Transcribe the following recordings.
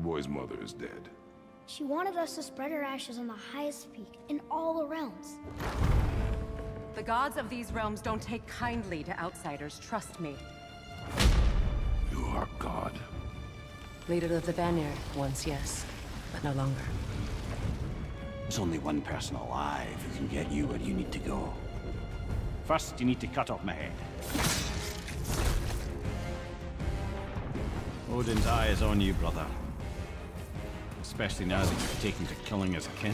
boy's mother is dead. She wanted us to spread her ashes on the highest peak in all the realms. The gods of these realms don't take kindly to outsiders, trust me. You are God. Leader of the Vanir, once yes, but no longer. There's only one person alive who can get you where you need to go. First, you need to cut off my head. Odin's eye is on you, brother. Especially now that you've taken to killing his kin.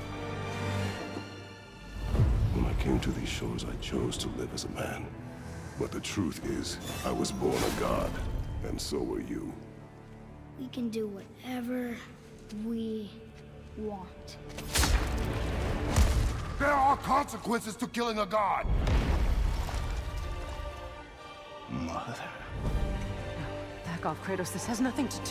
When I came to these shores, I chose to live as a man. But the truth is, I was born a god, and so were you. We can do whatever we want. There are consequences to killing a god! Mother. Back off, Kratos. This has nothing to do.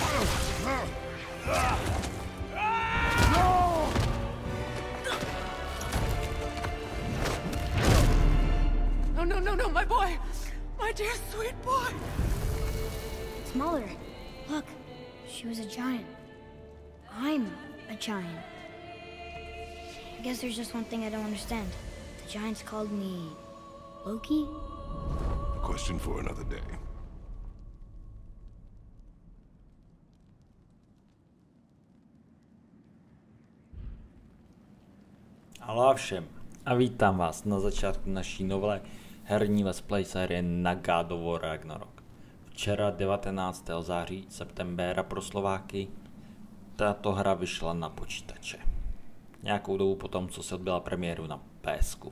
No, my boy! My dear sweet boy! It's Mother. Look, she was a giant. I'm a giant. I guess there's just one thing I don't understand. The giants called me Loki? A question for another day. Aloha všem a vítám vás na začátku naší nové herní let's play série na God of War Ragnarok. Včera 19. září septembera pro Slováky tato hra vyšla na počítače. Nějakou dobu potom, co se odbyla premiéru na PSku.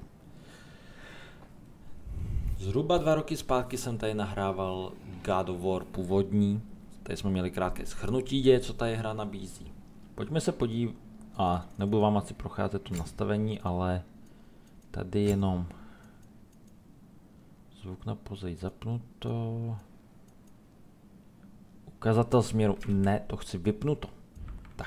Zhruba 2 roky zpátky jsem tady nahrával God of War původní. Tady jsme měli krátké shrnutí děje, co tady hra nabízí. Pojďme se podívat, a nebudu vám asi procházet tu nastavení, ale tady jenom zvuk na pozadí zapnuto. Ukazatel směru, ne, to chci vypnuto. Tak.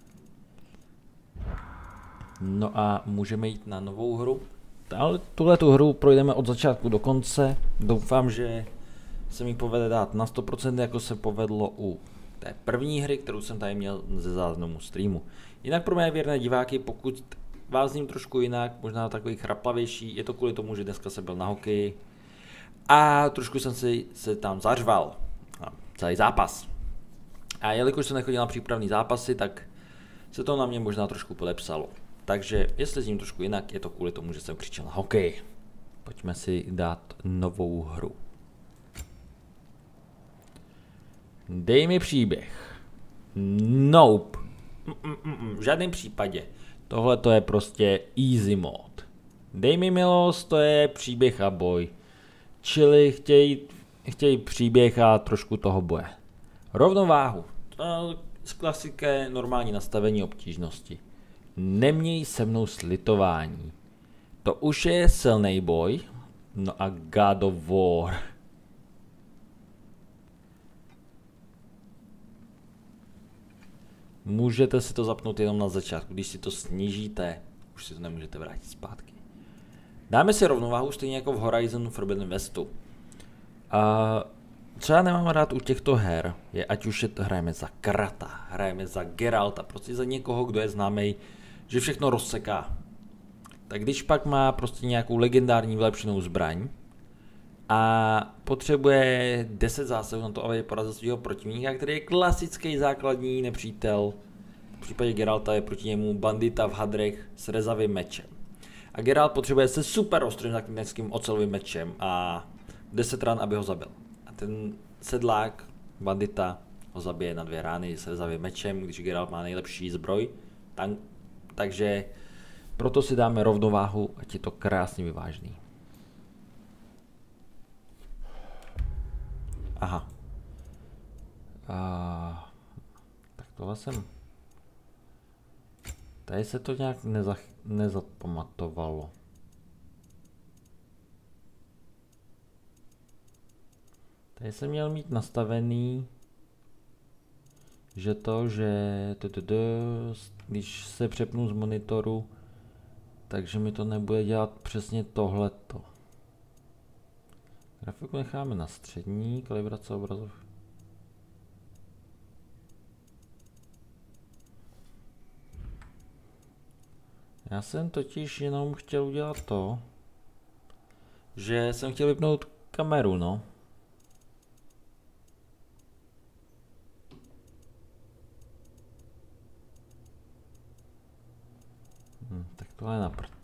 No a můžeme jít na novou hru. Ale tuhletu hru projdeme od začátku do konce. Doufám, že se mi povede dát na 100%, jako se povedlo u té první hry, kterou jsem tady měl ze záznamu streamu. Jinak pro mé věrné diváky, pokud vás zním trošku jinak, možná takový chraplavější, je to kvůli tomu, že dneska jsem byl na hokeji a trošku jsem si se tam zařval. Celý zápas. A jelikož jsem nechodil na přípravné zápasy, tak se to na mě možná trošku podepsalo. Takže jestli zním trošku jinak, je to kvůli tomu, že jsem křičel na hokej. Pojďme si dát novou hru. Dej mi příběh. Nope. V žádném případě. Tohle to je prostě easy mode. Dej mi milost, to je příběh a boj. Čili chtějí příběh a trošku toho boje. Rovnováhu. Z klasické normální nastavení obtížnosti. Neměj se mnou slitování. To už je silný boj. No a God of War. Můžete si to zapnout jenom na začátku, když si to snížíte, už si to nemůžete vrátit zpátky. Dáme si rovnováhu stejně jako v Horizon Forbidden Westu. Co já nemám rád u těchto her, je ať už hrajeme za Krata, hrajeme za Geralta, prostě za někoho, kdo je známý, že všechno rozseká. Tak když pak má prostě nějakou legendární vylepšenou zbraň a potřebuje 10 zásahů na to, aby porazil svého protivníka, který je klasický základní nepřítel. V případě Geralta je proti němu bandita v hadrech s rezavým mečem. A Geralt potřebuje se super ostrým základnickým ocelovým mečem a 10 ran, aby ho zabil. A ten sedlák, bandita, ho zabije na 2 rány s rezavým mečem, když Geralt má nejlepší zbroj. Takže proto si dáme rovnováhu, ať je to krásně vyvážený. Aha. Tak tohle jsem... Tady se to nějak nezapamatovalo. Tady jsem měl mít nastavený, že když se přepnu z monitoru, takže mi to nebude dělat přesně tohleto. Grafiku necháme na střední, kalibrace obrazov. Já jsem totiž jenom chtěl udělat to, že jsem chtěl vypnout kameru, no. Tak tohle je na prd.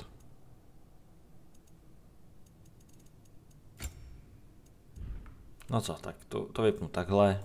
No co, tak to vypnu takhle.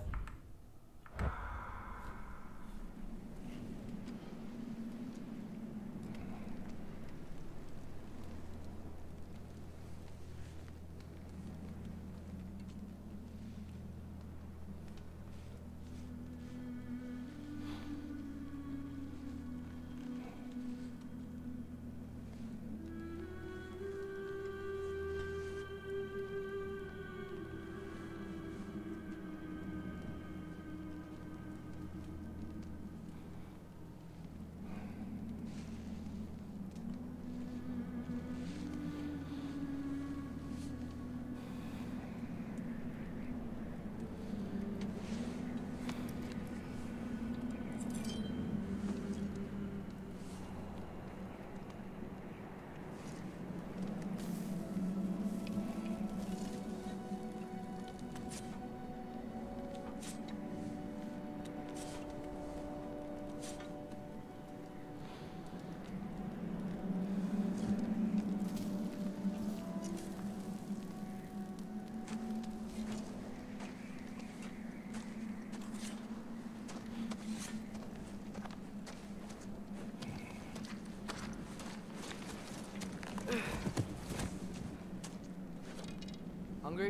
Hungry?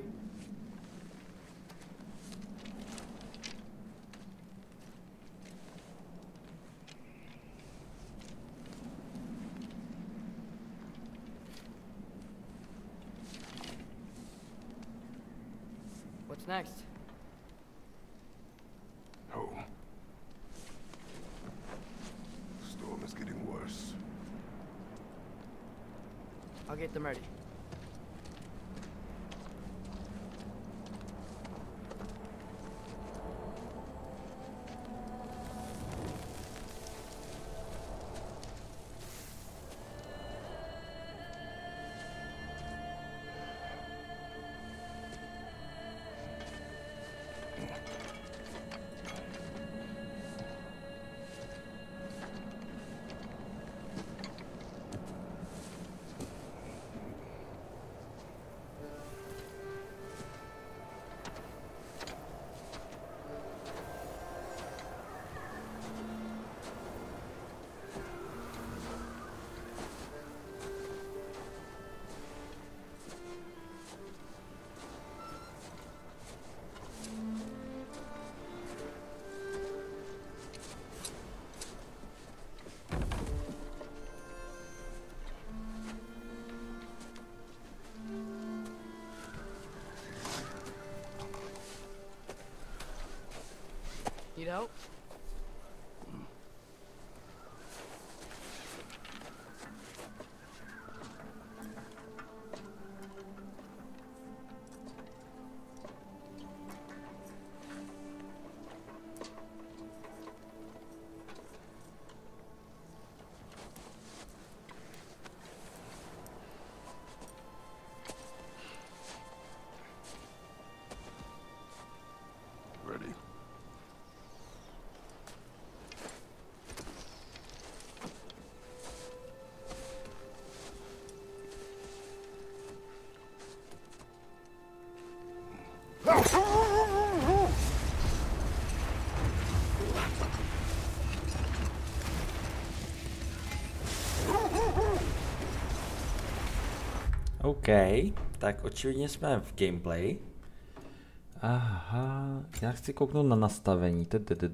What's next? Home. Storm is getting worse. I'll get them ready. Need help? Ready? OK, tak očividně jsme v gameplay. Aha, já chci kouknout na nastavení.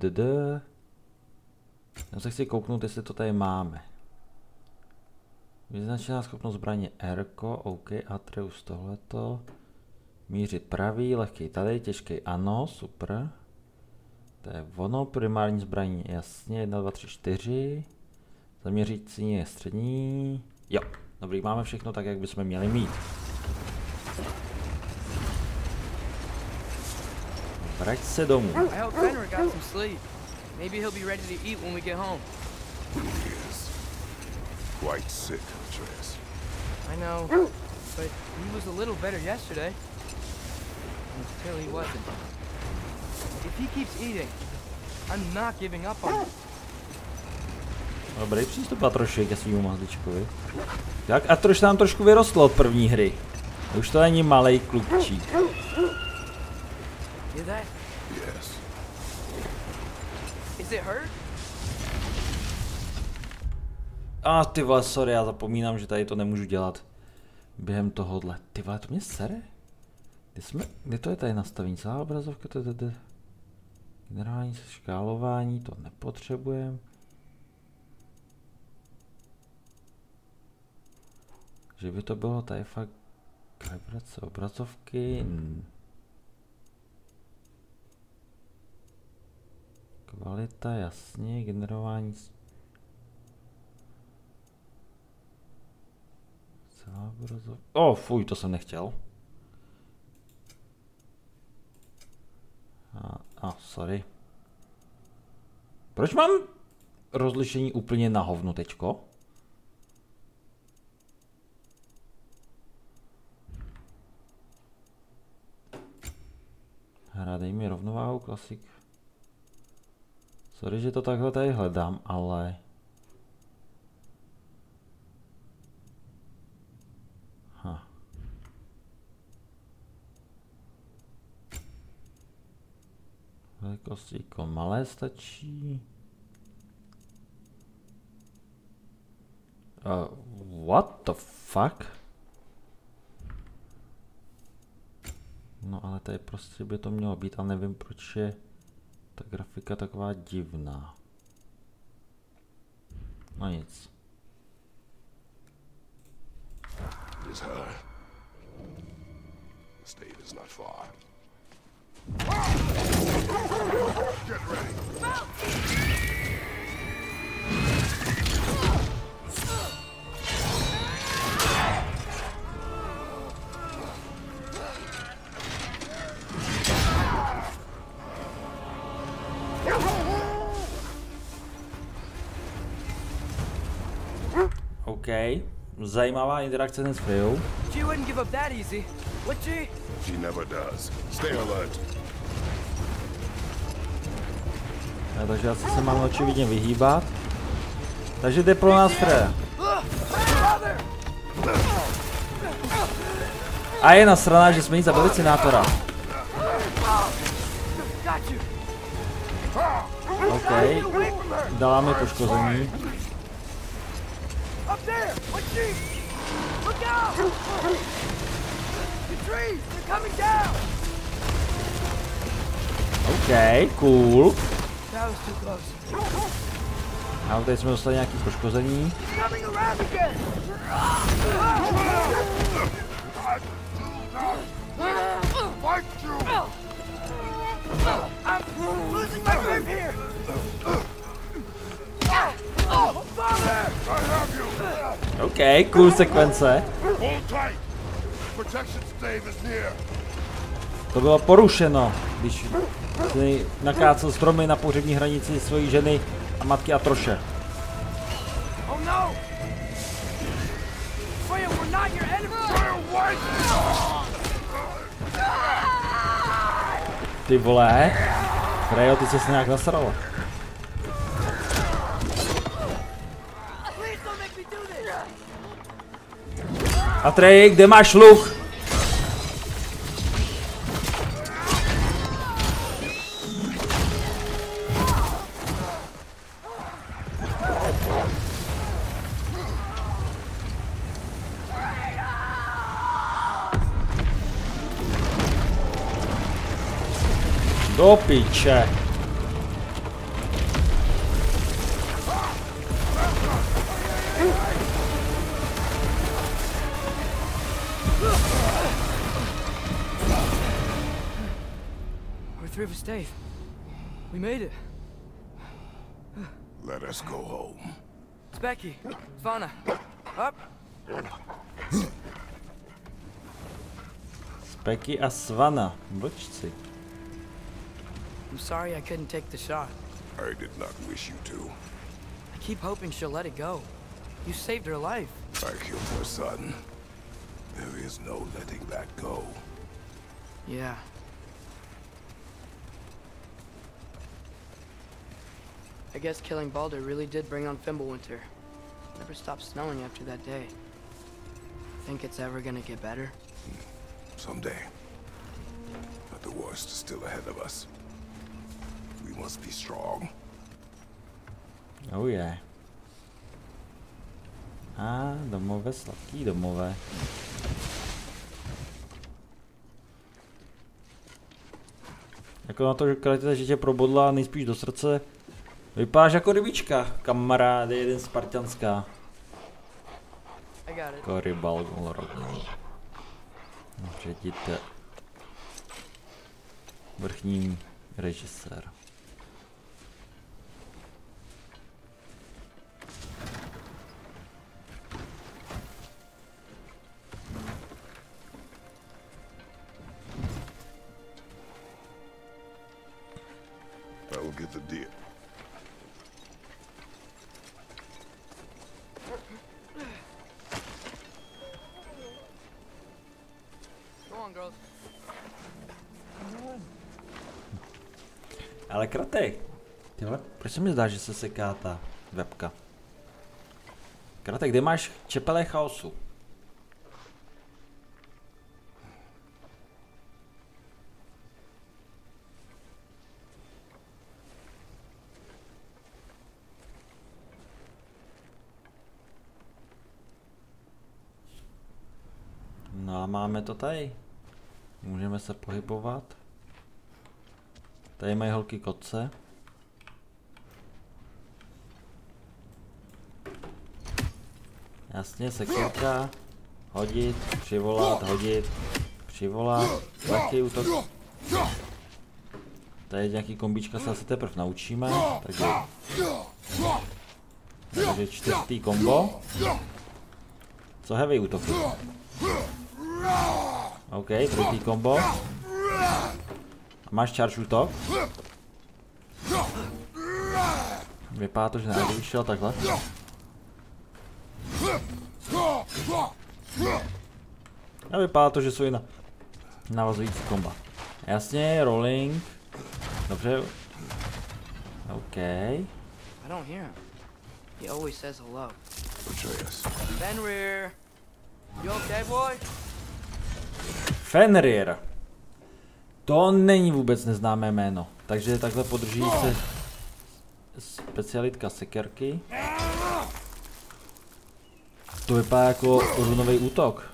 Já se chci kouknout, jestli to tady máme. Vyznačená schopnost zbraně R, OK, Atreus tohleto. Mířit pravý, lehký tady, těžký ano, super. To je ono, primární zbraní, jasně, 1, 2, 3, 4. Zaměřící je střední. Jo, dobrý, máme všechno tak, jak bychom měli mít. Vrať se domů. I hope Fenrir got some sleep. Maybe he'll be ready to eat when we get home. quite sick, Atreus. I know, but he was a little better yesterday. Until he wasn't. If he keeps eating, I'm not giving up on him. Dobrý přístup Atroši ke svýmu mazličkovi. Tak Atroš nám trošku vyrostl od první hry. Už to není malej klukčík. Hear that? Yes. Is it hurt? A ty vole, sorry, já zapomínám, že tady to nemůžu dělat. Během tohohle. Ty vole, to mě sere? Kde to je tady nastavení? Celá obrazovka, generální škálování, to nepotřebujeme. Že by to bylo tady fakt kalibrace obrazovky. Kvalita, jasně, generování. Celá obrazovka. Fuj, to jsem nechtěl. Sorry. Proč mám rozlišení úplně na hovno teďko? Hra, dej mi rovnováhu, klasik. Sorry, že to takhle tady hledám, ale... Velikost ikon malé stačí. What the fuck? No ale tady prostě by to mělo být, ale nevím, proč je ta grafika taková divná. No nic. It is her. The state is not far. Get ready. OK, zajímavá interakce s Freyou. She wouldn't give up that easy, would she? She never does. Stay alert. Takže asi se mám očividně vyhýbat. Takže jde pro nás Freya. A je nasraná, že jsme jí zabili senátora. OK, dala mi poškození. OK, cool. A tady jsme dostali nějaký poškození. OK, cool sekvence. To bylo porušeno, když si nakácel stromy na pohřební hranici svojí ženy a matky Atroše. Ty vole, Frejo, ty jsi se nějak nasrala. Atreji, kde máš luk? Do piče. We're through with Dave. We made it. Let us go home. It's Becky. Svana. Up. Becky a Svana, vlčci. I'm sorry I couldn't take the shot. I did not wish you to. I keep hoping she'll let it go. You saved her life. I killed her son. There is no letting that go. Yeah. I guess killing Baldur really did bring on Fimbulwinter. Never stopped snowing after that day. Think it's ever gonna get better? Someday. But the worst is still ahead of us. We must be strong. Oh yeah. A domové, sladký domové. Jako na to, že karate, že tě probodla nejspíš do srdce. Vypadáš jako rybička, kamaráde, jeden spartanská. Jako rybal, ředitel. Vrchní režisér. I will get the deer. Go on, girls. Ale Krate, ty vole, proč se mi zdá, že se seká ta webka? Krate, kde máš čepele chaosu? No a máme to tady. Můžeme se pohybovat. Tady mají holky kotce. Jasně, sekírka. Hodit, přivolat, hodit, přivolat. Lehký útok. Tady nějaký kombíčka se asi teprve naučíme. Takže čtvrtý kombo. Co heavy útoky? OK, druhý kombo. A máš charge útok? Vypadá to, že nejde vyšel takhle. A vypadá to, že jsou i navazující komba. Jasně, rolling. Dobře. OK. I don't hear him. He always says hello. Atreus. Fenrir! You okay, boy? Fenrir. To není vůbec neznámé jméno. Takže takhle podrží se specialitka sekerky. To vypadá jako runový útok.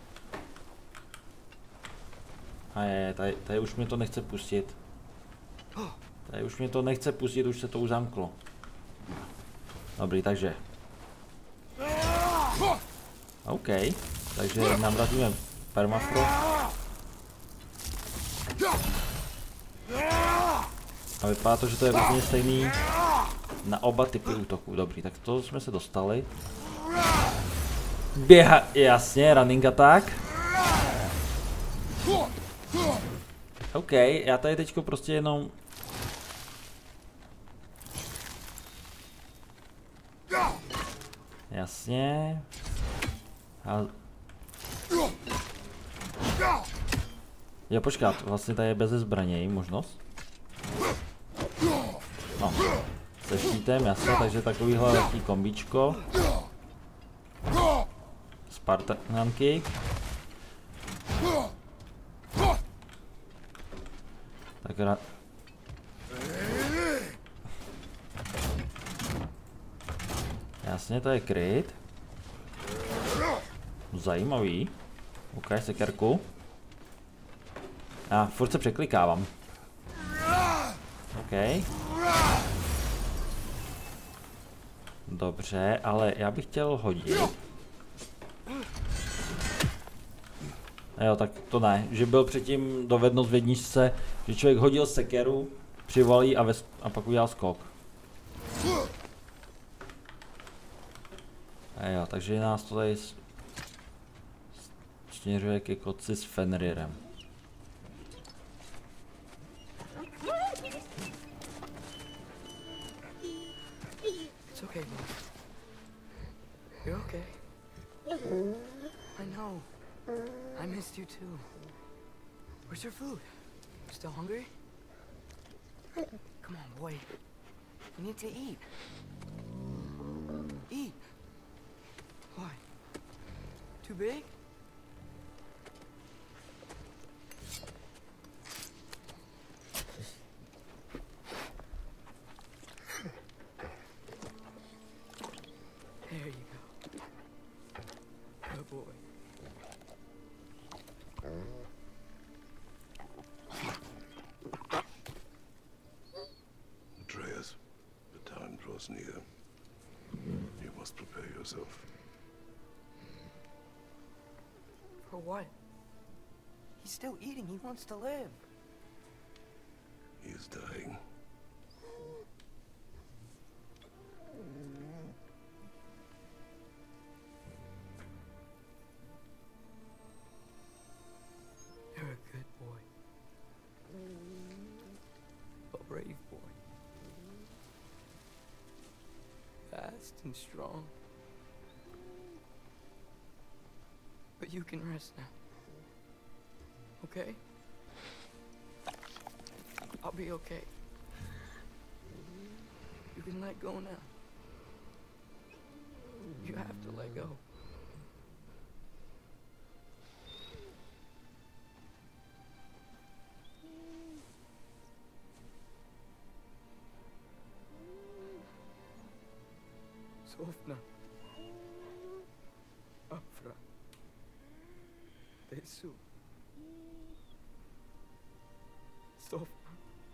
A je, tady už mě to nechce pustit. Tady už mě to nechce pustit, už se to uzamklo. Dobrý, takže. OK, takže namrazíme permafrost. A vypadá to, že to je úplně stejný na oba typy útoků. Dobrý, tak to jsme se dostali. Běha, jasně, running attack. OK, já tady teďko prostě jenom... Jasně. A... Jo, počkat, vlastně tady je bez zbraněj možnost. No, se štítem, jasně, takže takovýhle lehký kombíčko. Spartan kick. Tak jasně, to je kryt. Zajímavý. OK, sekerku. A furt se překlikávám. OK. Dobře, ale já bych chtěl hodit. Jo, tak to ne, že byl předtím dovednost v jedničce, že člověk hodil sekeru, přivolí a pak udělal skok. Jo, takže nás to tady směřuje ke kotci s Fenrirem. It's okay, boy. I know. I missed you too. Where's your food? Still hungry? Come on, boy. You need to eat. Eat. Why? Too big? There you go. Good boy. Atreus, the time draws near. You must prepare yourself. For what? He's still eating. He wants to live. He is dying. You're a good boy. A brave boy. Fast and strong. But you can rest now. Okay? I'll be okay. You can let go now. You have to let go. Sofna. Afra. Tesu. Sofna.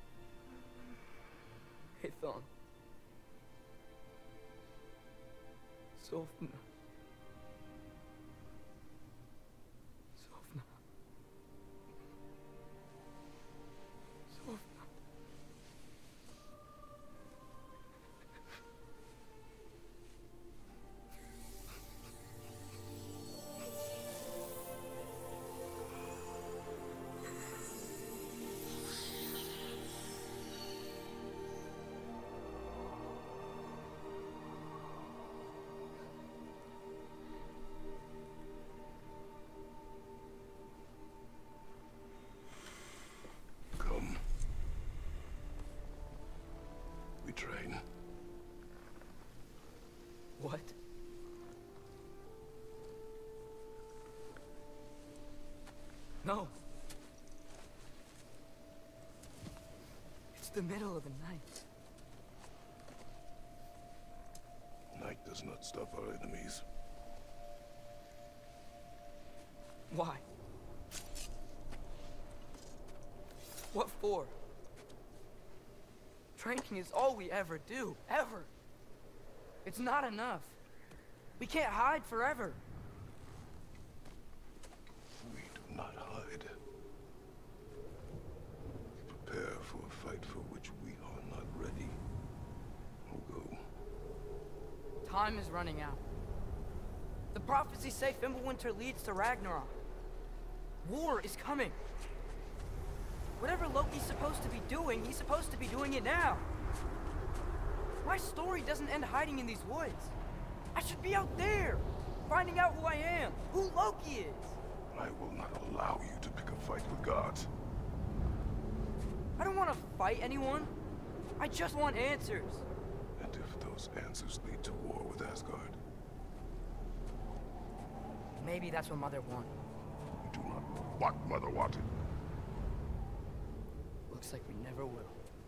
Ethon. Sofna. Sofna. Sofna. Come. We train. What? No. It's the middle of the night. Night does not stop our enemies. Why? What for? Training is all we ever do, ever. It's not enough. We can't hide forever. We do not hide. Prepare for a fight for which we are not ready. Go. Time is running out. The prophecies say Fimbulwinter leads to Ragnarok. War is coming. Whatever Loki's supposed to be doing, he's supposed to be doing it now. My story doesn't end hiding in these woods. I should be out there, finding out who I am, who Loki is. I will not allow you to pick a fight with gods. I don't want to fight anyone. I just want answers. And if those answers lead to war with Asgard, Maybe that's what Mother wanted. do not know what Mother wanted. Looks like we never will.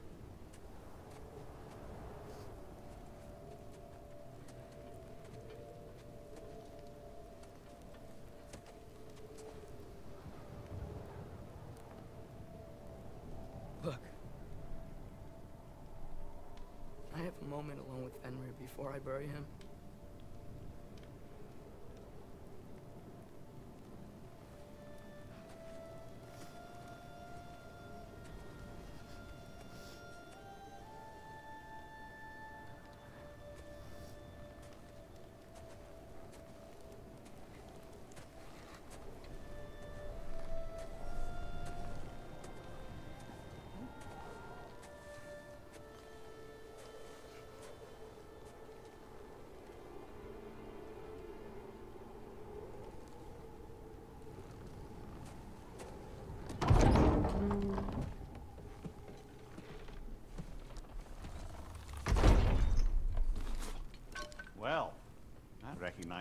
Look. I have a moment alone with Fenrir before I bury him.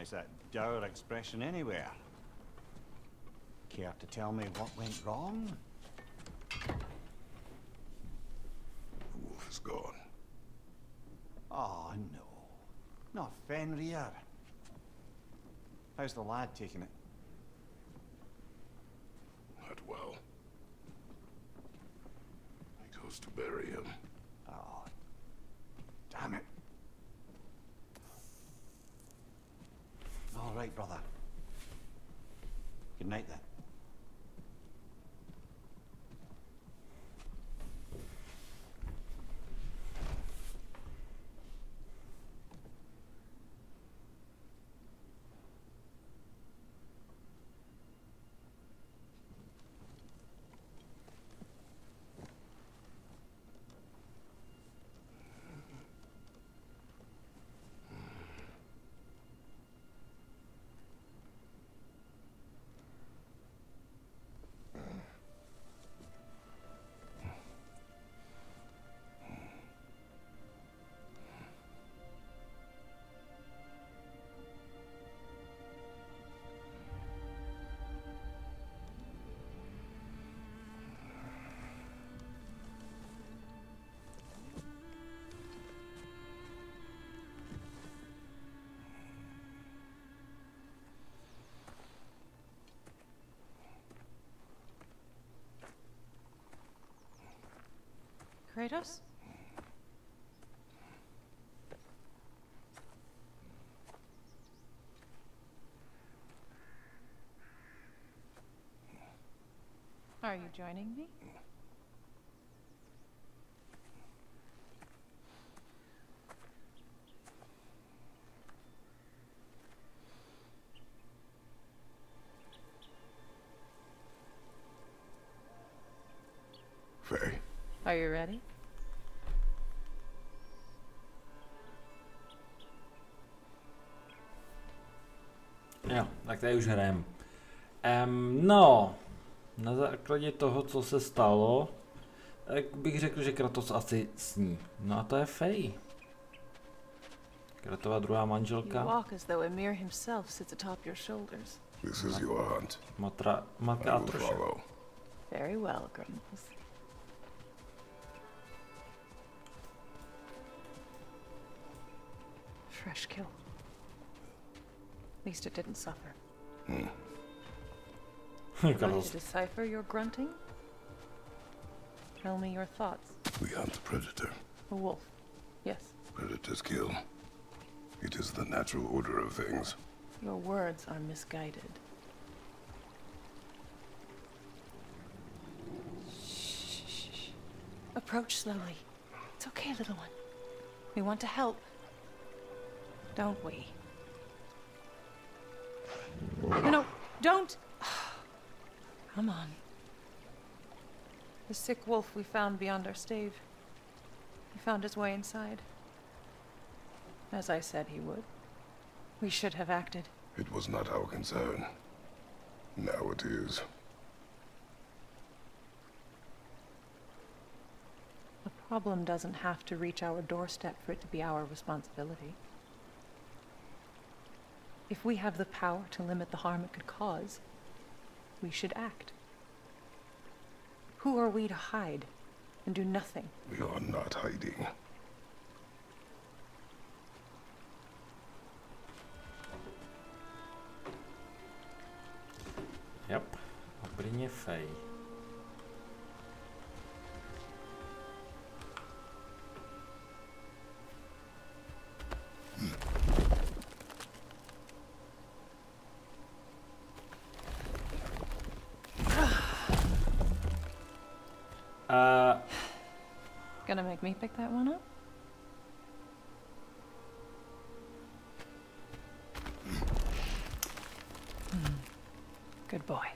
recognize that dour expression anywhere. Care to tell me what went wrong? The wolf is gone. Oh, no. Not Fenrir. How's the lad taking it? Not well. He goes to bury him. Oh, damn it. All right, brother. Good night, then. Kratos? Are you joining me? Faye. Are you ready? Jo, tak tady už hrajem. No, na základě toho, co se stalo, tak bych řekl, že Kratos asi sní. No a to je Faye. Kratova druhá manželka. walk as though Ymir himself sits atop your shoulders. This is your hunt. Matka I will Atroše. follow. Very well, Grumbles. Fresh kill. At least it didn't suffer. Trying to Kratos. decipher your grunting? Tell me your thoughts. We hunt the predator. A wolf. Yes. Predators kill. It is the natural order of things. Your words are misguided. Shh. Approach slowly. It's okay, little one. We want to help. Don't we? No, don't! Come on. The sick wolf we found beyond our stave. He found his way inside. As I said he would. We should have acted. It was not our concern. Now it is. The problem doesn't have to reach our doorstep for it to be our responsibility. If we have the power to limit the harm it could cause, we should act. Who are we to hide and do nothing? We are not hiding. Yep. Obrině Faye. Gonna make me pick that one up? Good boy.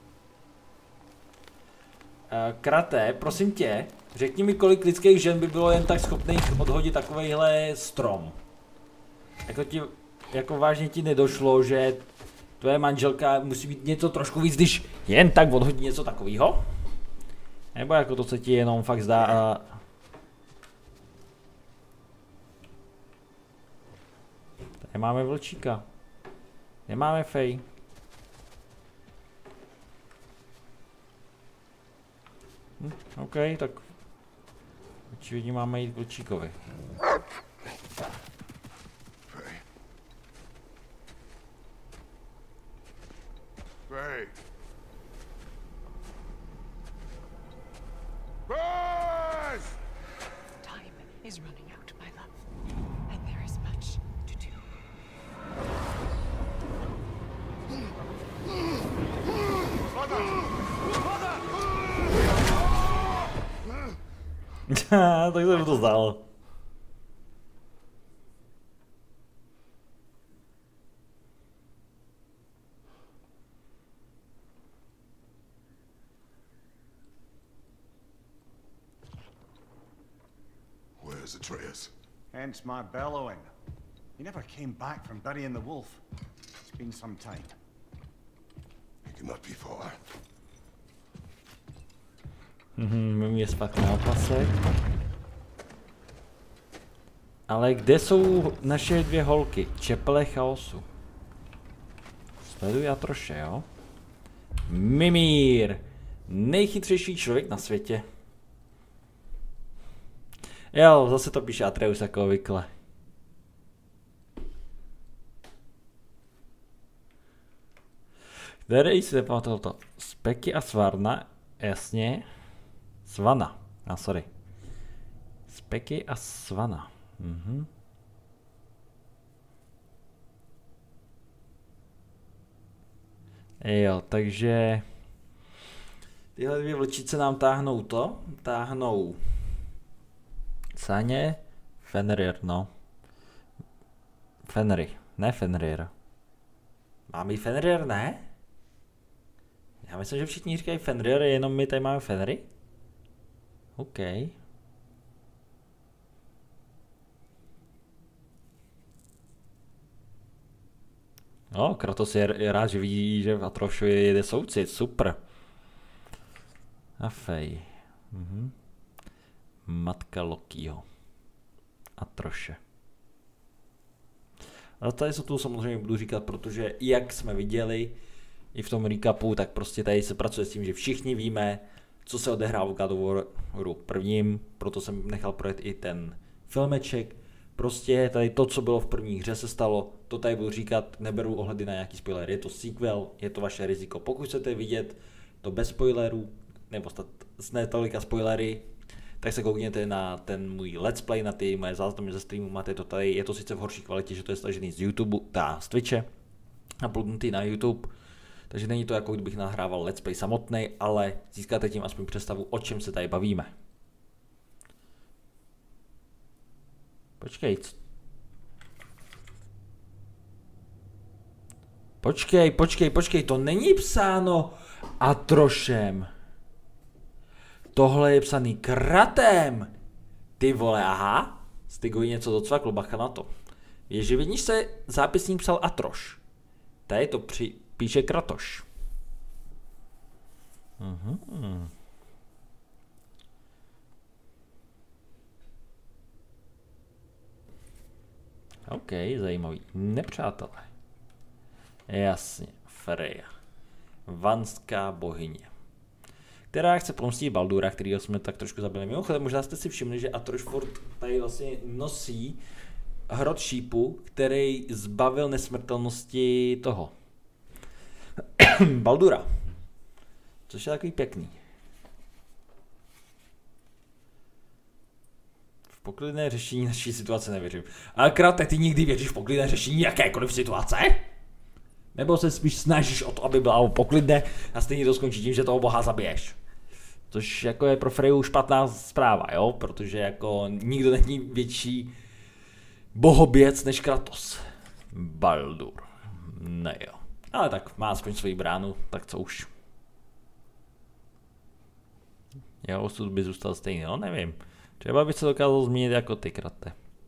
Krate, prosím tě, řekni mi, kolik lidských žen by bylo jen tak schopných odhodit takovejhle strom. Jako vážně ti nedošlo, že tvoje manželka musí být něco trošku víc, když jen tak odhodí něco takového? Nebo jako to se ti jenom fakt zdá a... Tady máme vlčíka. Nemáme fej. OK, tak očividně máme jít k vlčíkovi. Faye. Time is running out, my love. And there is much to do. Tak se mi to zdálo. Where's Atreus? Hence my bellowing. He never came back from burying the wolf. It's been some time. He cannot be far. Mě fakt na opasek. Ale kde jsou naše dvě holky? Čepele chaosu. Sleduj Atroše, jo? Mimír! Nejchytřejší člověk na světě. Jo, zase to píše Atreus jako obvykle. Který si nepamatoval to? Speky a Svarna, jasně. Svana, sorry. Speky a Svana. Jo, takže tyhle dvě vlčice nám táhnou to, táhnou Saně, Fenrir, no. Fenry, ne Fenrir. Máme i Fenrir, ne? Já myslím, že všichni říkají Fenrir, jenom my tady máme Fenry. OK. No, Kratos je rád, že vidí, že v Atrošovi jede soucit, super. A Fej. Matka Lokího. Atroše. Ale tady se tu samozřejmě budu říkat, protože jak jsme viděli i v tom recapu, tak prostě tady se pracuje s tím, že všichni víme, co se odehrává v God of Waru prvním, proto jsem nechal projet i ten filmeček. Prostě tady to, co bylo v první hře, se stalo, to tady budu říkat, neberu ohledy na nějaký spoiler, je to sequel, je to vaše riziko. Pokud chcete vidět to bez spoilerů, nebo s ne tolika spoilery, tak se koukněte na ten můj let's play, na ty moje záznamy ze streamu, máte to tady, je to sice v horší kvalitě, že to je stažený z YouTube, z Twitche, uploadnutý na YouTube, takže není to jako kdybych nahrával let's play samotný, ale získáte tím aspoň představu, o čem se tady bavíme. Počkej, to není psáno Atrošem. Tohle je psaný Kratem. Ty vole, aha. Styguji něco docvaklo, bacha na to. Ježi, vidíš se, zápisník psal Atroš. Tady to píše Kratoš. OK, zajímavý. Nepřátelé. Jasně, Freja. Vanská bohyně. Která chce pomstit Baldura, kterýho jsme tak trošku zabili. Mimochodem, možná jste si všimli, že Atroš furt tady vlastně nosí hrot šípu, který zbavil nesmrtelnosti toho. Baldura. Což je takový pěkný. V poklidné řešení naší situace nevěřím. Ale Krate, ty nikdy věříš v poklidné řešení jakékoliv situace? Nebo se spíš snažíš o to, aby byla poklidné a stejně to skončí tím, že toho boha zabiješ? Což jako je pro Freju špatná zpráva, jo? Protože jako nikdo není větší bohoběc než Kratos. Baldur. Ne jo. Ale tak má aspoň svoji bránu, tak co už. Jeho osud by zůstal stejný, no nevím. Třeba bych se dokázal změnit jako ty, Krate.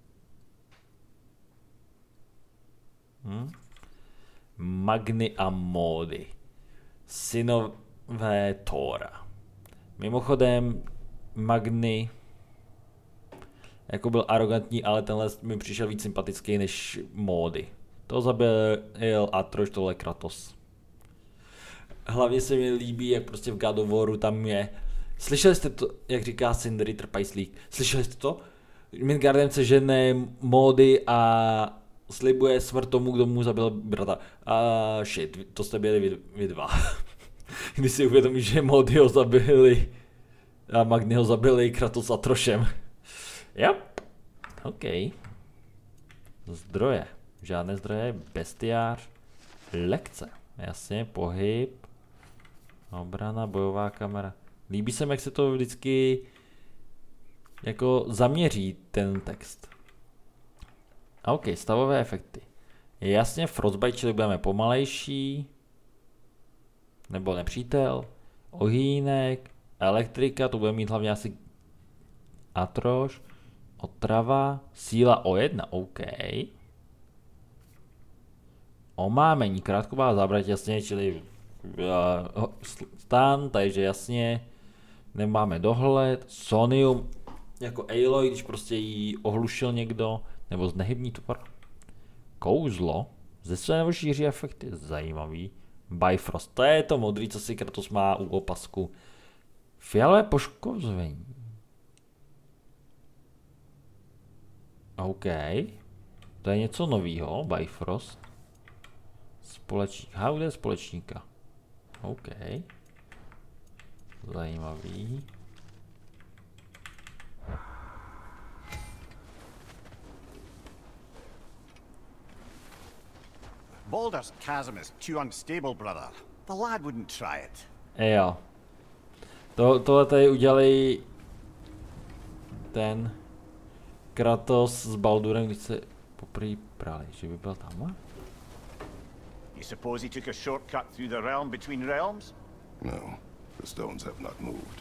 Magny a Módy. Synové Thora. Mimochodem, Magny jako byl arrogantní, ale tenhle mi přišel víc sympatický než Módy. To zabil Atreus, tohle Kratos. Hlavně se mi líbí, jak prostě v God of Waru tam je. Slyšeli jste to, jak říká Sindri trpajslík? Slyšeli jste to? Midgardem se žene módy a slibuje smrt tomu, kdo mu zabil bratra. Shit, to jste byli vy dva. Když si uvědomí, že módy ho zabili a Magny ho zabili Kratos a Trošem. Yep. OK. Zdroje. Žádné zdroje, bestiář, lekce. Jasně, pohyb, obrana, bojová kamera. Líbí se mi, jak se to vždycky jako zaměří ten text. OK, stavové efekty. Je jasně Frostbite, čili budeme pomalejší. Nebo nepřítel. Ohýnek, elektrika, to bude mít hlavně asi Atreus. Otrava, síla O1, OK. Omámení, krátková zábrať, jasně, čili stan, takže jasně. Nemáme dohled, sonium, jako Aloy, když prostě jí ohlušil někdo, nebo znehybní tvar. Kouzlo, ze své nebo šíří efekty, zajímavý. Bifrost, to je to modrý, co si Kratos má u opasku. Fialové poškození. OK, to je něco novýho, Bifrost. Společník, haude společníka. OK. Zajímavý. Baldur's Chasm is too unstable, brother. The lad wouldn't try it. Jo. Tohle tady udělej ten Kratos s Baldurem, když se poprvé prali, že by byl tam. You suppose he took a shortcut through the realm between realms? No, the stones have not moved.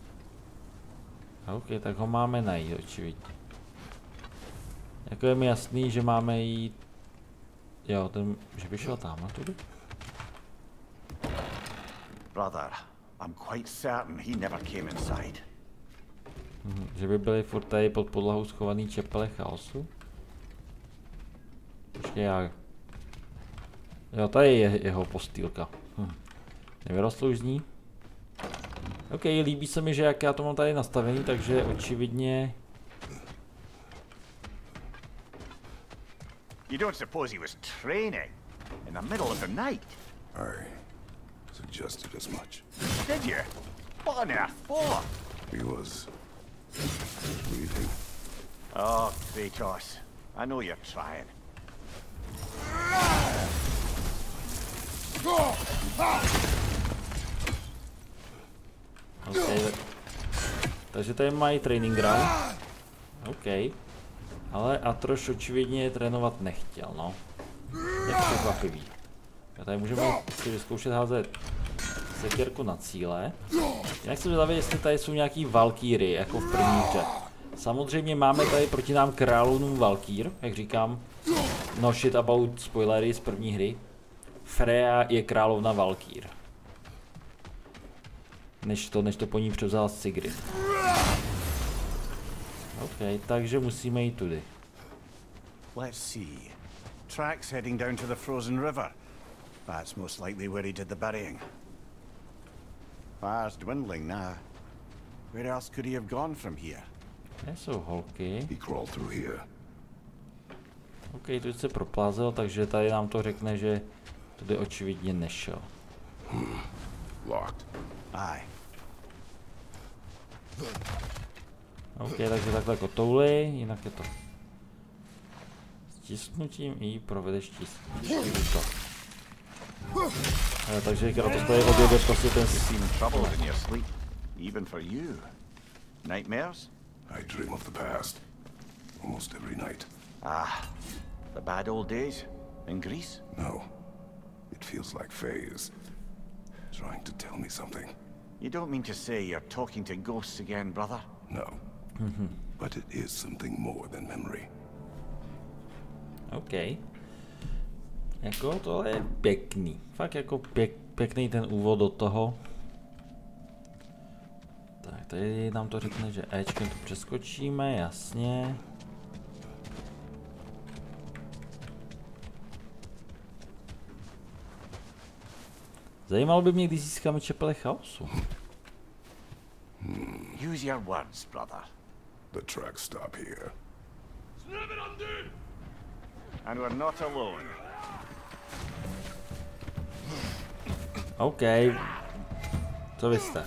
OK, tak ho máme najít, očividně. Jako je mi jasný, že máme jít... Jo, ten, že by šel tam tudy? Brother, I'm quite certain he never came inside. Že by byli furt tady pod podlahou schovaný čepele chaosu? Počkej, já... Jo, tady je jeho postýlka. Nevyrostl už z ní? OK, líbí se mi, že jak já to mám tady nastavený, takže očividně... You don't suppose he was training in the middle of the night? I suggested as much. Did you? What on earth for? He was breathing. Oh, Kratos. I know you're trying. OK, takže tady mají training ground. OK. Ale Atreus očividně trénovat nechtěl, no. Je překvapivý. A tady můžeme si vyzkoušet házet sekírku na cíle. Jinak se zvědavě, jestli tady jsou nějaký valkýry, jako v první hře. Samozřejmě máme tady proti nám královnu valkýr, jak říkám. No shit about spoilery z první hry. Freya je královna valkýr. Než to po ní převzala Sigrid. OK, takže musíme jít tudy. Let's see. Tracks heading down to the frozen river. That's most likely where he did the burying. Fire's dwindling now. Where else could he have gone from here? Kde jsou holky? He crawled through here. OK, tu se proplázel, takže tady nám to řekne, že tudy očividně nešel. Locked. Aye. OK, takže takhle kotouli, jinak je to stisknutím i provedeš to. Takže Kratos tady objevuje prostě ten Seen troubles in your sleep, even for you. Nightmares? I dream of the past. Almost every night. Ah, the bad old days in Greece? No. It feels like Faye is trying to tell me something. You don't mean to say you're talking to ghosts again, brother? No. But it is something more than memory. OK. Jako tohle je pěkný. Fakt jako pěkný ten úvod do toho. Tak tady nám to řekne, že Ečkem to přeskočíme, jasně. Zajímalo by mě, kdy získáme čepele chaosu. Use your words, brother. The tracks stop here. And we're not alone. OK. Co vy jste?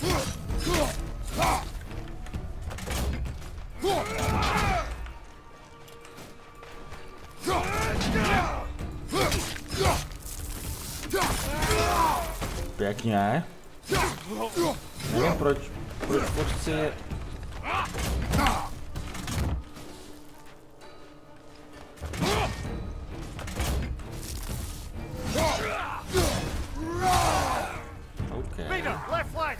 Pěkně. Nevím proč chci... OK. Left flank!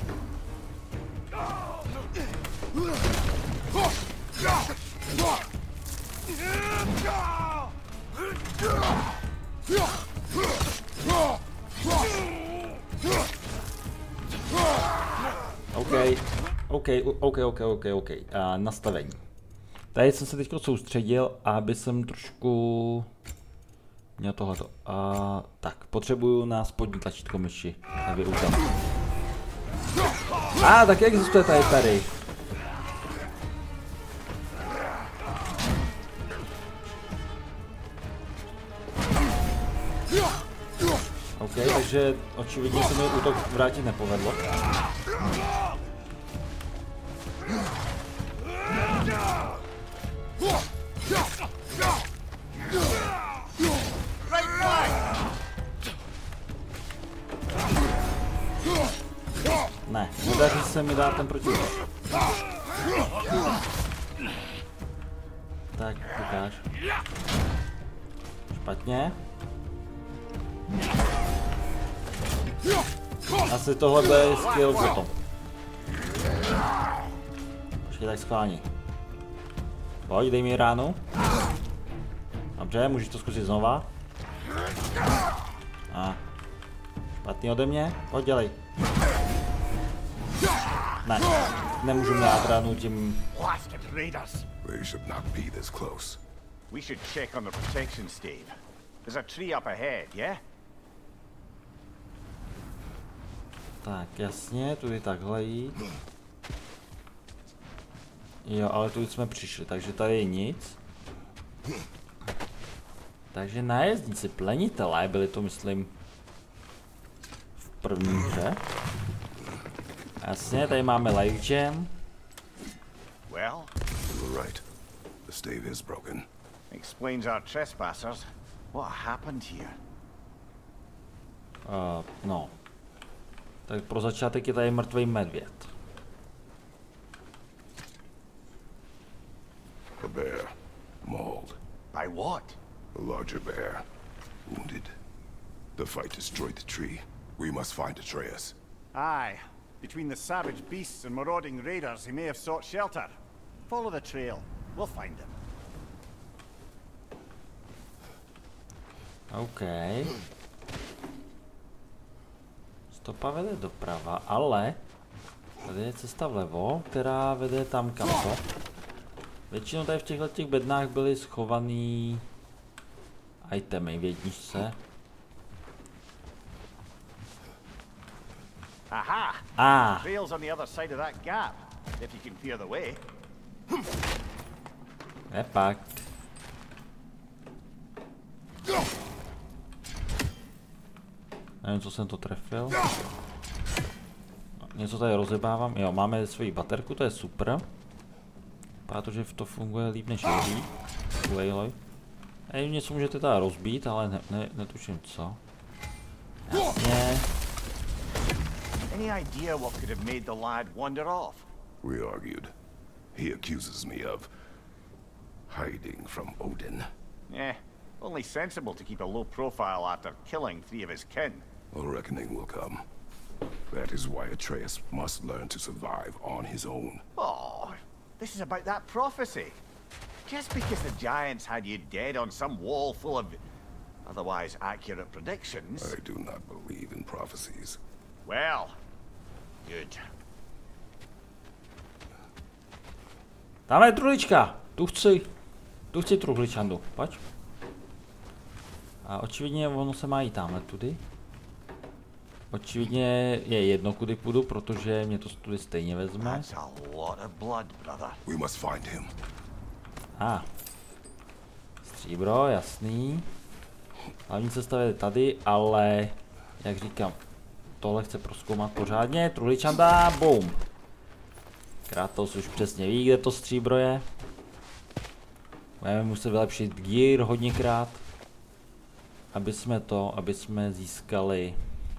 OK. Nastavení. Tady jsem se teď soustředil, aby jsem trošku měl tohleto. Tak, potřebuju na spodní tlačítko myši. Tak existuje tady. OK, takže očividně se mi útok vrátit nepovedlo. Ne, nedaří se mi dát ten protiútok. Tak, ukáž. Špatně. Asi tohle bude skill potom. Počkej, tak schválně. Pojď, dej mi ránu. Dobře, můžeš to zkusit znova. Špatný ode mě, pojď dělej. Ne, nemůžu dát ránu tím... They should not be this close. We should check on the protection stave. There's a tree up ahead, yeah? Tak, jasně, tudy takhle jít. Jo, ale tudy jsme přišli, takže tady je nic. Takže nájezdníci, plenitelé, byli to, myslím, v první hře. Jasně, tady máme life jam. Well, You're right. The stave is broken. explains our trespassers. What happened here? No. Tak pro začátek je tady mrtvý medvěd. A bear. Mauled. By what? A larger bear. Wounded. The fight destroyed the tree. We must find Atreus. Aye. Between the savage beasts and marauding raiders, he may have sought shelter. Follow the trail. We'll find him. OK. Stopa vede doprava, ale tady je cesta vlevo, která vede tam kam to. Většinou tady v těchto bednách byly schovaný itemy v jedničce. Aha! Trail's on the other side of that gap, if you can clear the way. Nepak. Nevím, co jsem to trefil. Něco tady rozebávám. Jo, máme svoji baterku, to je super. Protože to funguje líp než jezdí. Něco můžete teda rozbít, ale netuším co. Jasně. Any idea what could have made the lad wander off? We argued. He accuses me of hiding from Odin. Only sensible to keep a low profile after killing 3 of his kin. A reckoning will come. That is why Atreus must learn to survive on his own. Oh, this is about that prophecy. Just because the giants had you dead on some wall full of otherwise accurate predictions. I do not believe in prophecies. Well, good. Tamhle je truhlička. Tu chci truhličandu. Pojď. A očividně ono se má jít tamhle tudy. Očividně je jedno, kudy půjdu, protože mě to tudy stejně vezme. That's a lot of blood, brother. We must find him. Stříbro, jasný. Hlavní cesta je tady, ale jak říkám, tohle chce prozkoumat pořádně. Truhličanda, boom. Kratos už přesně ví, kde to stříbro je. Budeme muset vylepšit gear hodněkrát, aby jsme získali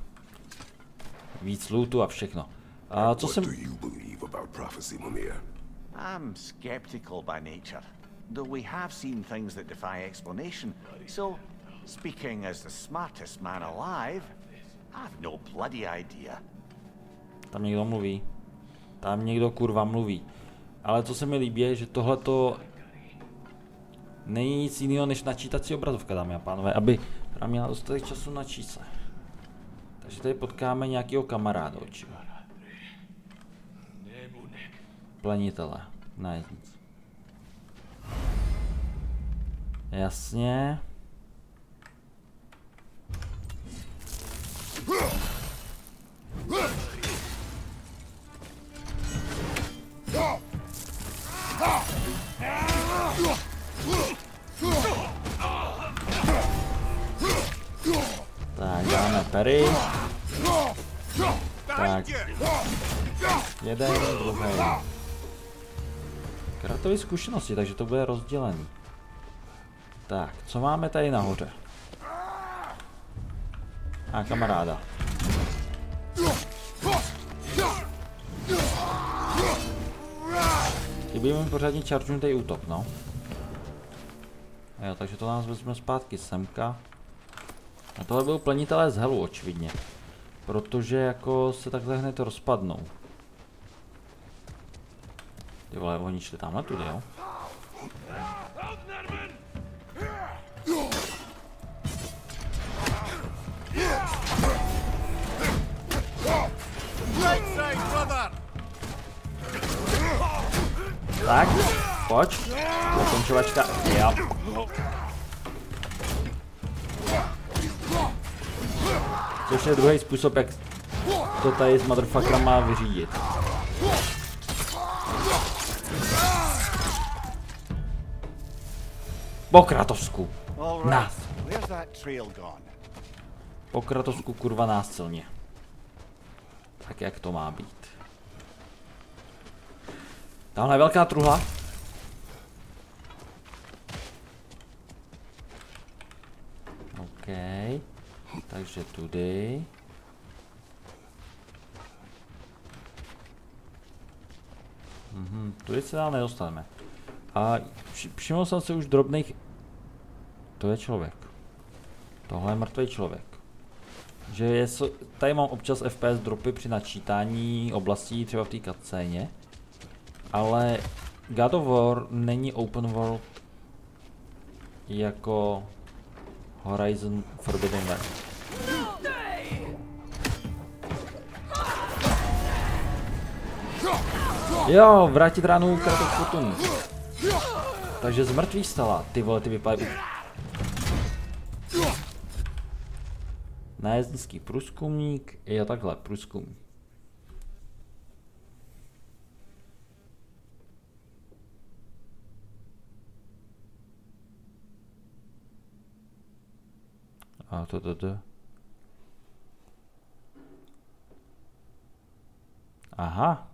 víc lootu a všechno. A co jsem... What do you believe about prophecy, Mimir? I'm skeptical by nature, though we have seen things that defy explanation. So, speaking as the smartest man alive, I've no bloody idea. Tam někdo mluví. Tam někdo kurva mluví. Ale co se mi líbí je, že tohleto není nic jiného než načítací obrazovka, dámy a pánové, aby nám měla dostatek času načít se. Takže tady potkáme nějakého kamaráda, očivo. Plenitele, ne nic. Jasně. Tak, dáme pery. Tak. Jeden, druhý. Kratovy zkušenosti, takže to bude rozdělený. Tak, co máme tady nahoře? A kamaráda. Chybí mi pořádně chargenutý útok, no. Jo, takže to nás vezme zpátky semka. A tohle byl plenitelé z helu, očividně. Protože jako se takhle hned rozpadnou. Ty vole, oni šli tamhle tudy, jo? Tak, pojď. Dokončovačka, jo. Což je druhý způsob, jak to tady s motherfuckerama vyřídit. Po Kratovsku. Nás. Po Kratovsku kurva násilně. Tak jak to má být. Tamhle je velká truhla. OK. Takže tudy. Tudy se dál nedostaneme. A všiml jsem si už drobných... To je člověk. Tohle je mrtvý člověk. Že je, tady mám občas FPS dropy při načítání oblastí, třeba v té cutscéně. Ale God of War není open world jako Horizon Forbidden West. Jo, vrátit ránu Kratos potom. Takže z mrtvých stala, ty vole, ty vypadají. Nájezdnický průzkumník, jo takhle, průzkum. A to. Aha.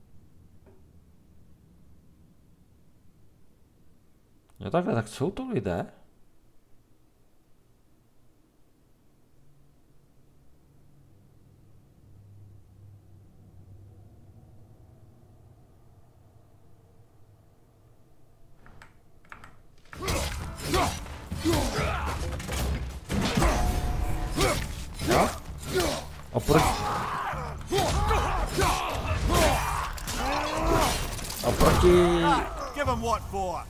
Jo takhle, tak jsou to lidé? Oproti... Give him what for.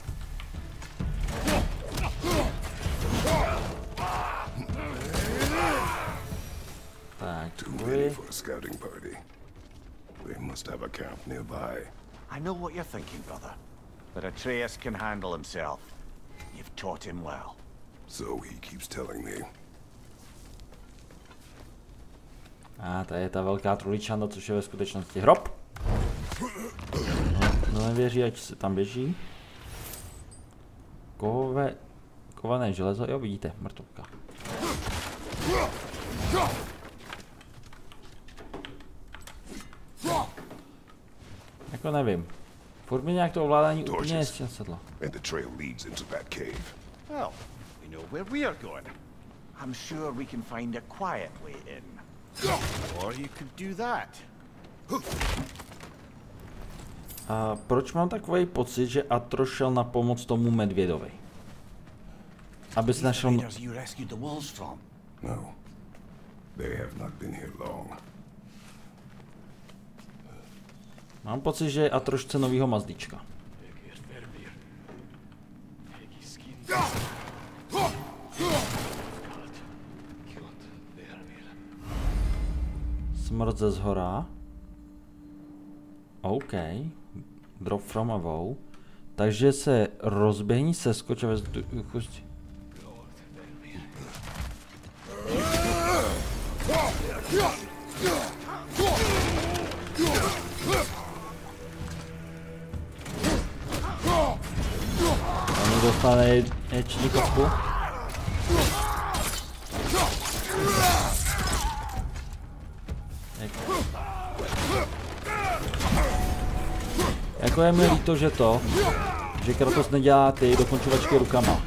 Tak, Too many for a scouting party. They must have a camp nearby. I know what you're thinking, brother. But Atreus can handle himself. You've taught him well. So he keeps telling me. A tady je ta velká truličanda, což je ve skutečnosti hrob. No nevěří, ať se tam běží. Kované železo, jo vidíte, mrtvka. Jako nevím. Furt mi nějak to ovládání úplně ještě nesedlo. And the trail leads into that cave. Well, we know where we are going. I'm sure we can find a quiet way in. Or you could do that. A proč mám takový pocit, že Atro šel na pomoc tomu medvědovi? Aby si našel... Raiders you rescued the wolves from. No. They have not been here long. Mám pocit, že Atroš chce novýho mazdíčka. Smrt ze zhora. OK. Drop from above. Takže se rozběhní, seskoč ve vzduchu. Oni dostane ječní kosku. Jako je mi líto, že Kratos nedělá ty dokončovačky rukama.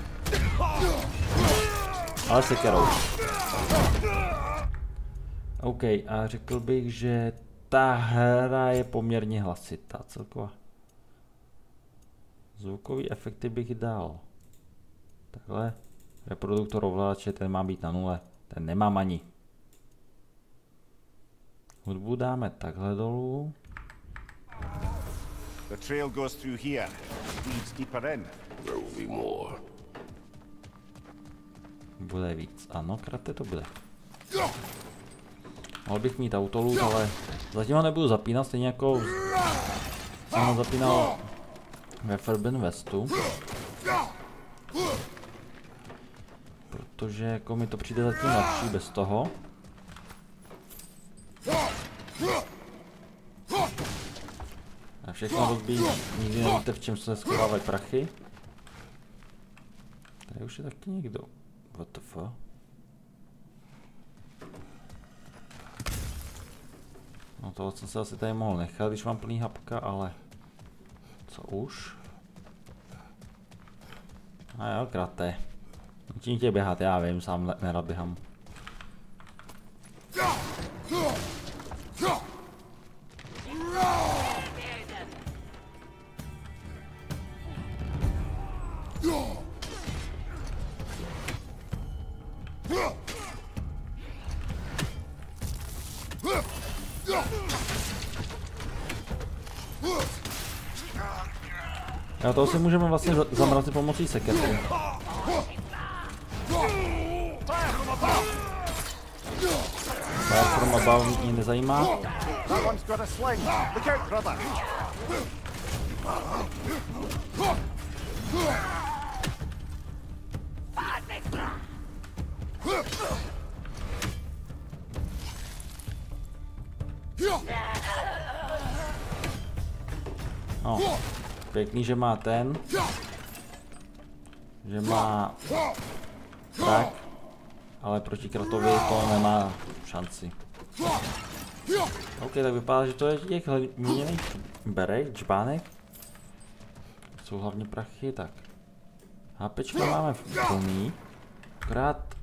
Ale sekerou. OK, a řekl bych, že ta hra je poměrně hlasitá celková. Zvukový efekty bych dal. Takhle. Reproduktor ovladače, ten má být na 0. Ten nemám ani. Hudbu dáme takhle dolů. The trail goes through here. Leads deeper in. There will be more. Bude víc. Ano, krate to bude. Mohl bych mít autolůz, ale zatím ho nebudu zapínat, stejně jako jsem ho zapínal ve Forbidden Westu. Protože jako mi to přijde zatím lepší bez toho. A všechno rozbíjí, nikdy nevíte, v čem se schovávají prachy. Tady už je taky někdo. What the fuck? No tohle jsem se asi tady mohl nechat, když mám plný hapka, ale... Co už? A jo, krate. Tím tě běhat, já vím, sám nerad běhám. A toho si můžeme vlastně zamrazit pomocí sekerky. Fire from above mě nezajímá. That one's got a sling. Look out, brother. No, pěkný, že má ten. Že má... Tak. Ale proti Kratovi to nemá šanci. OK, tak vypadá, že to je těch měněných berek, džbánek. Jsou hlavně prachy, tak. HPčka máme plný. Akorát...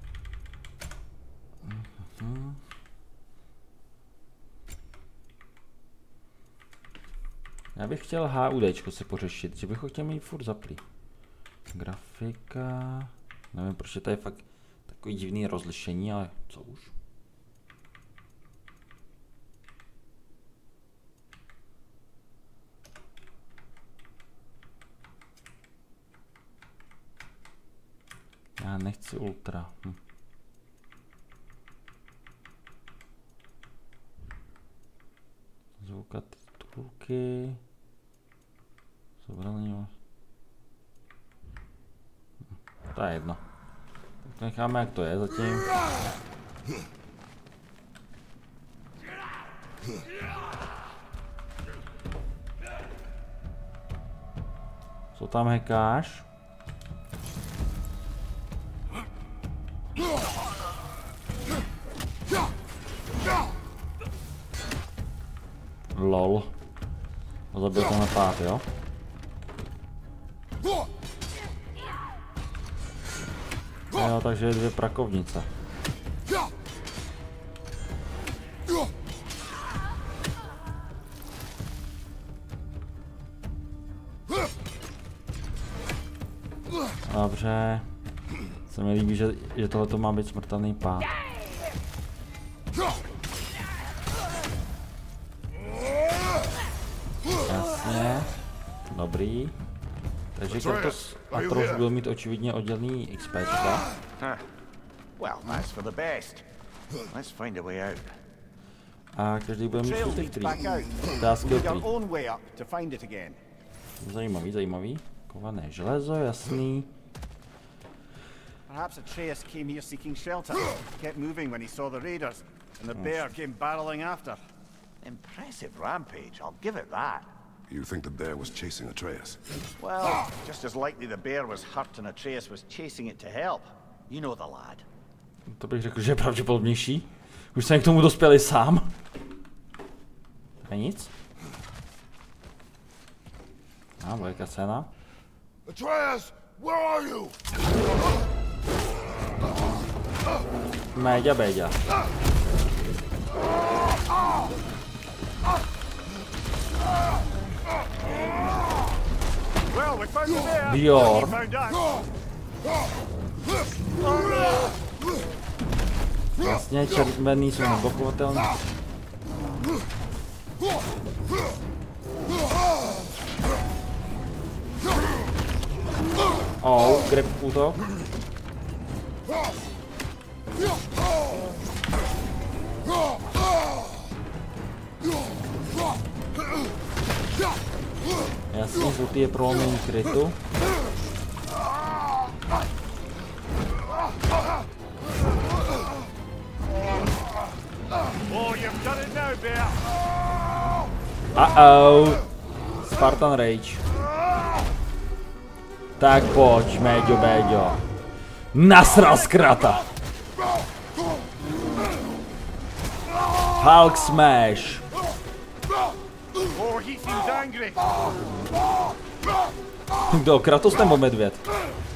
Já bych chtěl HUDčko si pořešit, že bych ho chtěl mít furt zaplý. Grafika... Nevím, proč je tady fakt takový divný rozlišení, ale co už. Já nechci ultra. Zvukat titulky. Sobrání. To je jedno. Tak necháme, jak to je zatím. Co tam hekáš? Lol. Zabil to na pát, jo? Jo, takže je 2 prakovnice. Dobře. Se mi líbí, že tohleto má být smrtelný pád. Jasně. Dobrý. Takže Kratos Atreus byl mít očividně oddělený XPčka. Well, that's for the best. Let's find a way out. A každý bude mít Trail skill leads tree. back out. To je skill Need our tree. own way up to find it again. Zajímavý, zajímavý. Kované železo, jasný. Perhaps Atreus came here seeking shelter. Kept moving when he saw the raiders, and the bear came barreling after. Impressive rampage, I'll give it that. You think the bear was chasing Atreus? Well, just as likely the bear was hurt and Atreus was chasing it to help. You know the lad. To bych řekl, že je pravděpodobnější. Už jsem k tomu dospěli sám. A nic. A velká scéna. Atreus, where are you? Méďa béďa. Well, we found the bear. Bjorn. He found us. Jasně, červený jsou neblokovatelný. Oh, grab útok. Jasně, žlutý je prolomení krytu. Oh, you've done it now, bear. Uh-oh. Spartan Rage. Tak pojď, Méďo, Béďo. Nasral zkrata. Hulk Smash. Oh, he seems angry. Kdo, Kratos nebo medvěd?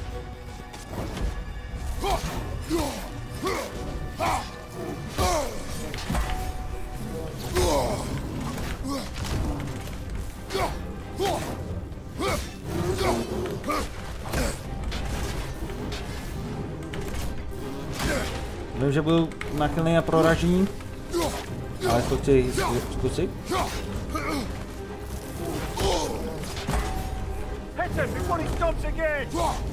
Vím, že budu náchylný na proražení, ale to chci zkusit. Hit him before he stops again.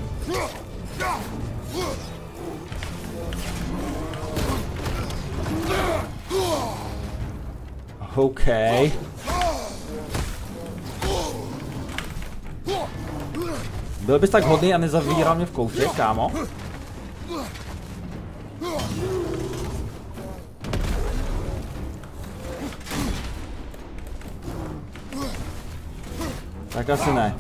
OK. Byl bys tak hodný a nezavíral mě v koutě, kámo? Tak asi ne.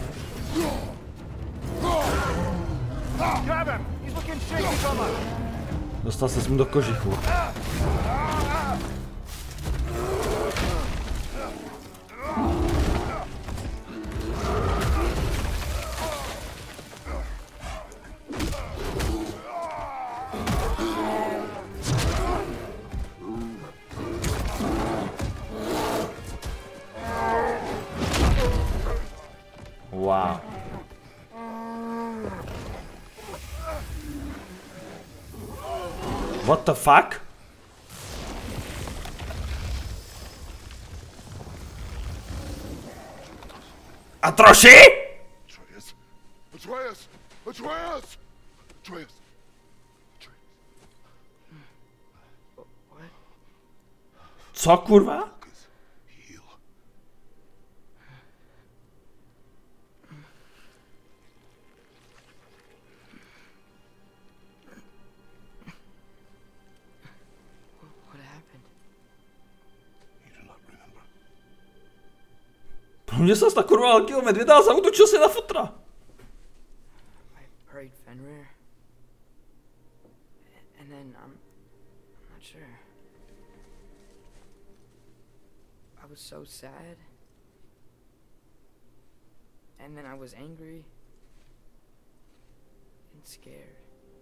Grab him. He's looking shaky, Thomas. Dostal ses mu do kožichu. Wow. What the fuck? Atroši? Atreus! Atreus! Atreus! Atreus! Co kurva? Heal. What happened? You do not Mě se tak kurva velkýho medvěda a zautočil se na fotra. I prayed Fenrir. And then I'm not sure. I was so sad. And then I was angry and scared.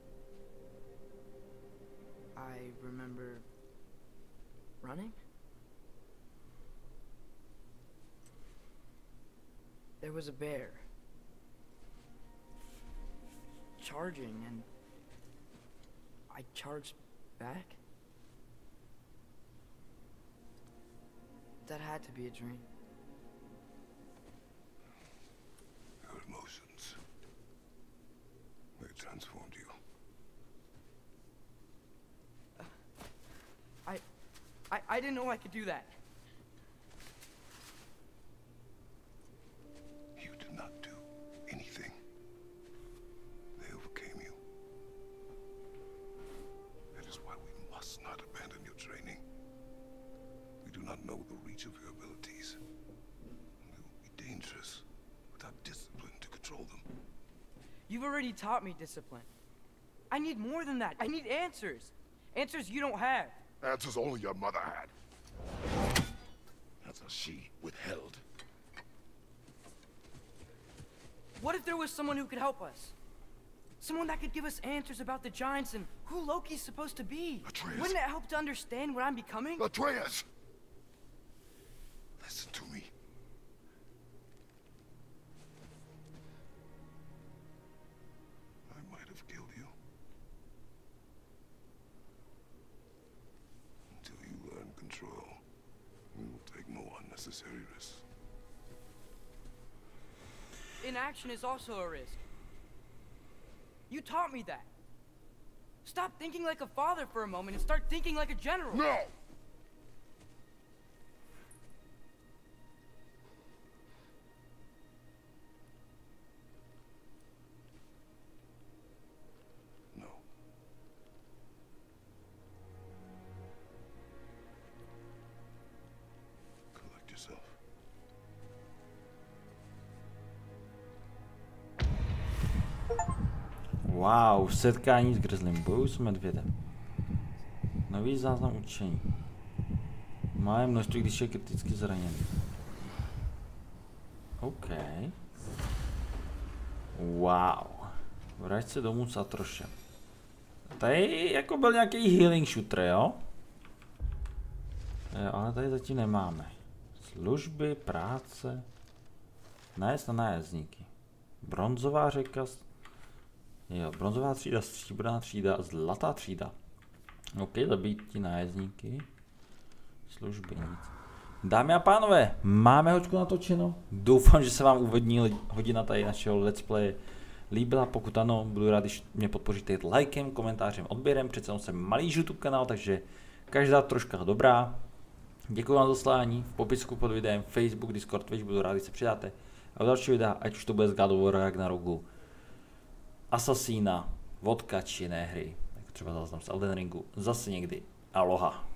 I remember running. There was a bear charging, and I charged back. That had to be a dream. Your emotions. They transformed you. I didn't know I could do that. You did not do anything. They overcame you. That is why we must not abandon your training. We do not know the reach of your abilities. They will be dangerous without discipline to control them. You've already taught me discipline. I need more than that. I need answers. Answers you don't have. Answers only your mother had. Answers she withheld. What if there was someone who could help us? Someone that could give us answers about the giants and who Loki's supposed to be. Atreus. Wouldn't it help to understand what I'm becoming? Atreus! Listen to me. I might have killed you. Until you learn control, you will take no unnecessary risks. Inaction is also a risk. You taught me that. Stop thinking like a father for a moment and start thinking like a general. No! No. Collect yourself. Wow, setkání s grizzlym, bojuju s medvědem. Nový záznam učení. Má množství, když je kriticky zraněný. OK. Wow. Vrať se domů s Atrošem. Tady jako byl nějaký healing shooter, jo? Ale tady zatím nemáme. Služby, práce. Nájezd na nájezdníky. Bronzová řeka. Jo, bronzová třída, stříbrná třída, zlatá třída. OK, zabít ti nájezdníky. Služby, nic. Dámy a pánové, máme hoďku natočeno. Doufám, že se vám úvodní hodina tady našeho let's play líbila. Pokud ano, budu rád, když mě podpoříte lajkem, komentářem, odběrem. Přece jenom jsem malý YouTube kanál, takže každá troška dobrá. Děkuji vám za sledování. V popisku pod videem Facebook, Discord, Twitch, budu rád, když se přidáte. A v další videa, ať už to bude z God of War, Ragnaroku, Assassina, vodka či jiné hry, jako třeba záznam z Elden Ringu, zase někdy. Aloha.